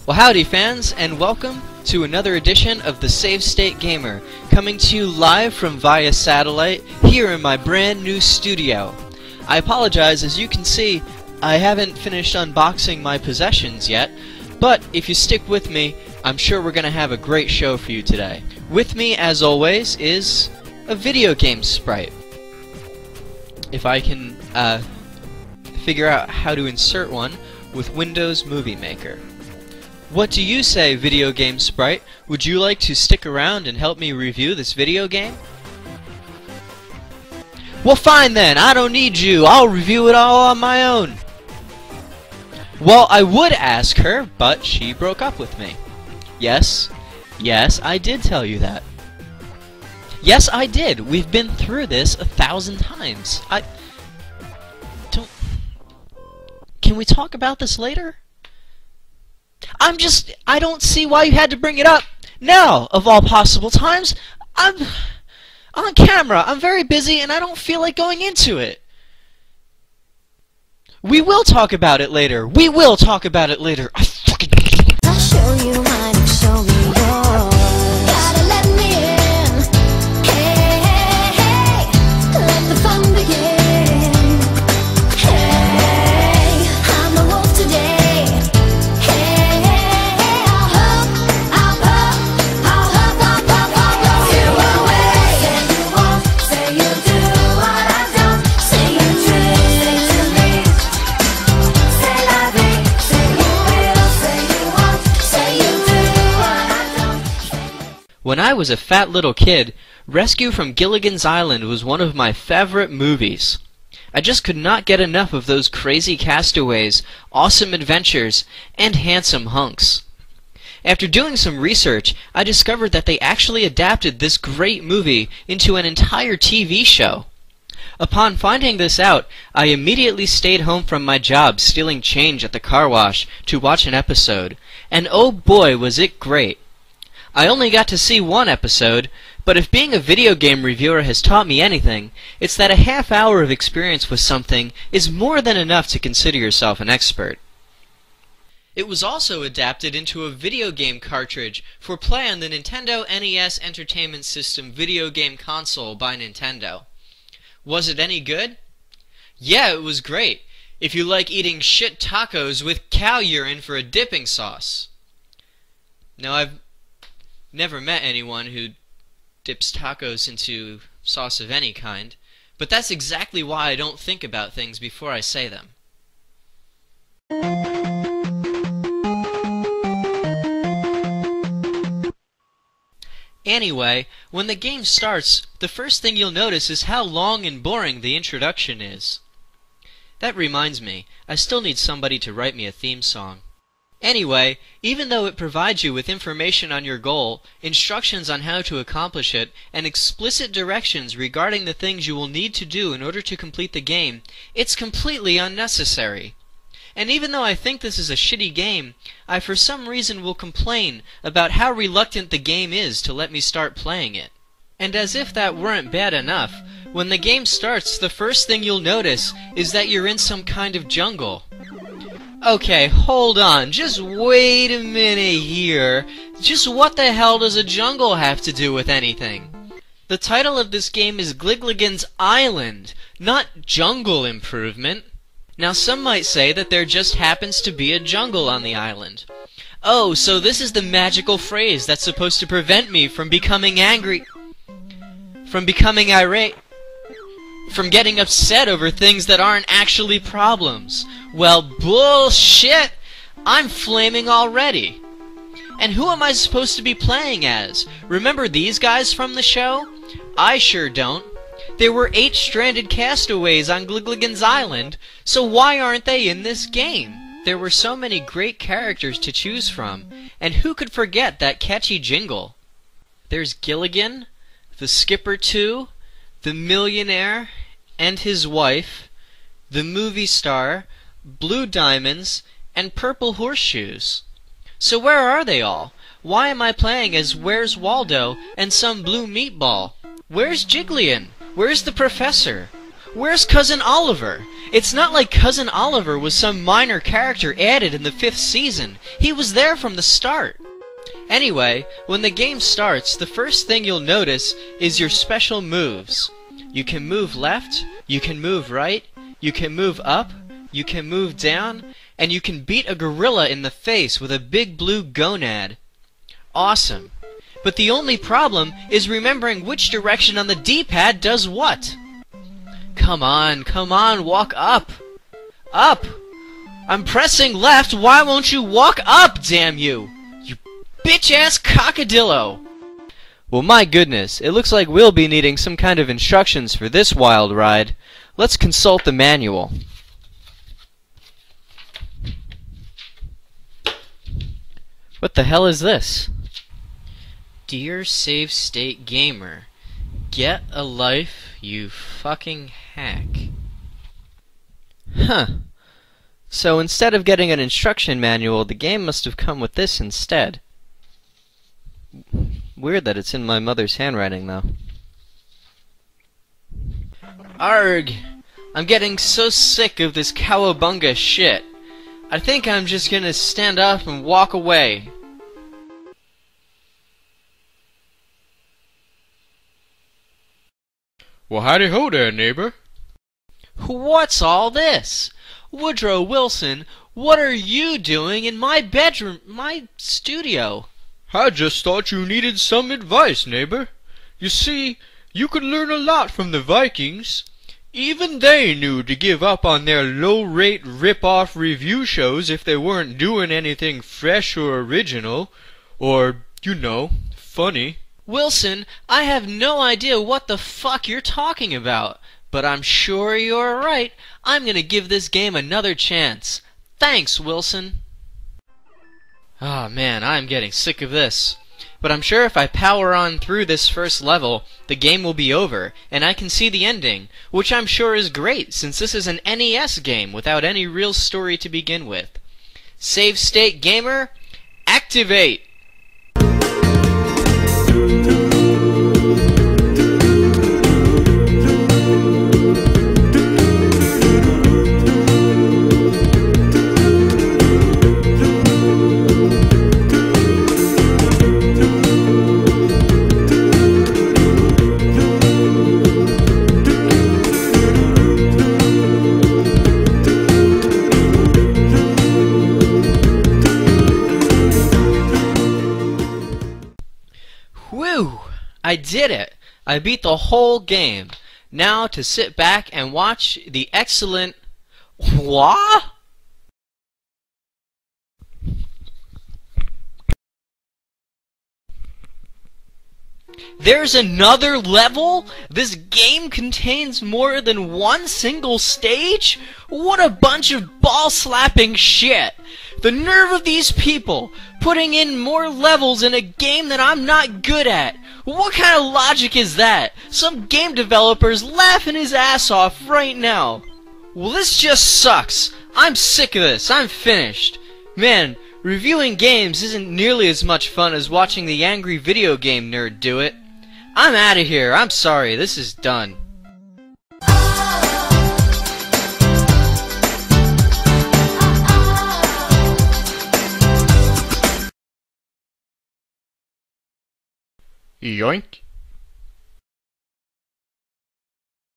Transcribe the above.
Well, howdy fans, and welcome to another edition of the Save State Gamer, coming to you live from via satellite here in my brand new studio. I apologize, as you can see, I haven't finished unboxing my possessions yet, but if you stick with me, I'm sure we're going to have a great show for you today. With me, as always, is a video game sprite. If I can figure out how to insert one with Windows Movie Maker. What do you say, video game sprite? Would you like to stick around and help me review this video game? Well, fine then, I don't need you. I'll review it all on my own. Well, I would ask her, but she broke up with me. Yes, I did tell you that. Yes, I did. We've been through this 1,000 times. Can we talk about this later? I don't see why you had to bring it up now, of all possible times. I'm on camera. I'm very busy, and I don't feel like going into it. We will talk about it later. We will talk about it later. I fucking... I'll show you mine and show me yours. Gotta let me in. Hey, hey, hey. Let the fun begin. Hey, I'm a wolf today. Hey, hey, hey. I'll blow you away. Say you won't, say you do what I don't. Say you dream, say to me. Say la vie, say you will, say you won't, say you do what I don't. When I was a fat little kid, Rescue from Gilligan's Island was one of my favorite movies. I just could not get enough of those crazy castaways, awesome adventures, and handsome hunks. After doing some research, I discovered that they actually adapted this great movie into an entire TV show. Upon finding this out, I immediately stayed home from my job stealing change at the car wash to watch an episode, and oh boy was it great. I only got to see one episode, but if being a video game reviewer has taught me anything, it's that a half hour of experience with something is more than enough to consider yourself an expert. It was also adapted into a video game cartridge for play on the Nintendo NES Entertainment System video game console by Nintendo. Was it any good? Yeah, it was great, if you like eating shit tacos with cow urine for a dipping sauce. Now, I've never met anyone who dips tacos into sauce of any kind, but that's exactly why I don't think about things before I say them. Anyway, when the game starts, the first thing you'll notice is how long and boring the introduction is. That reminds me, I still need somebody to write me a theme song. Anyway, even though it provides you with information on your goal, instructions on how to accomplish it, and explicit directions regarding the things you will need to do in order to complete the game, it's completely unnecessary. And even though I think this is a shitty game, I for some reason will complain about how reluctant the game is to let me start playing it. And as if that weren't bad enough, when the game starts, the first thing you'll notice is that you're in some kind of jungle. Okay, hold on, just wait a minute here. Just what the hell does a jungle have to do with anything? The title of this game is Gilligan's Island, not Jungle Improvement. Now some might say that there just happens to be a jungle on the island. Oh, so this is the magical phrase that's supposed to prevent me from becoming angry, from becoming irate, from getting upset over things that aren't actually problems. Well, bullshit! I'm flaming already. And who am I supposed to be playing as? Remember these guys from the show? I sure don't. There were 8 stranded castaways on Gilligan's Island, so why aren't they in this game? There were so many great characters to choose from, and who could forget that catchy jingle? There's Gilligan, the Skipper 2, the millionaire and his wife, the movie star, Blue Diamonds, and Purple Horseshoes. So where are they all? Why am I playing as Where's Waldo and some blue meatball? Where's Jigglypuff? Where's the professor? Where's Cousin Oliver? It's not like Cousin Oliver was some minor character added in the 5th season. He was there from the start. Anyway, when the game starts, the first thing you'll notice is your special moves. You can move left, you can move right, you can move up, you can move down, and you can beat a gorilla in the face with a big blue gonad. Awesome. But the only problem is remembering which direction on the D-pad does what. Come on, walk up! Up! I'm pressing left, why won't you walk up, damn you! You bitch-ass cockadillo! Well, my goodness, it looks like we'll be needing some kind of instructions for this wild ride. Let's consult the manual. What the hell is this? Dear Save State Gamer, get a life, you fucking hack. Huh. So instead of getting an instruction manual, the game must have come with this instead. Weird that it's in my mother's handwriting, though. Arg! I'm getting so sick of this cowabunga shit. I think I'm just gonna stand up and walk away. Well, howdy-ho there, neighbor. What's all this? Woodrow Wilson, what are you doing in my bedroom, my studio? I just thought you needed some advice, neighbor. You see, you could learn a lot from the Vikings. Even they knew to give up on their low-rate rip-off review shows if they weren't doing anything fresh or original, or, you know, funny. Wilson, I have no idea what the fuck you're talking about, but I'm sure you're right. I'm gonna give this game another chance. Thanks, Wilson. Ah, man, I'm getting sick of this. But I'm sure if I power on through this first level, the game will be over, and I can see the ending, which I'm sure is great, since this is an NES game without any real story to begin with. Save State Gamer, activate! Whew! I did it! I beat the whole game. Now to sit back and watch the excellent... What? There's another level? This game contains more than one single stage? What a bunch of ball-slapping shit! The nerve of these people, putting in more levels in a game that I'm not good at! What kind of logic is that? Some game developer's laughing his ass off right now! Well, this just sucks! I'm sick of this, I'm finished! Man, reviewing games isn't nearly as much fun as watching the angry video game nerd do it. I'm out of here, I'm sorry, this is done. Yoink.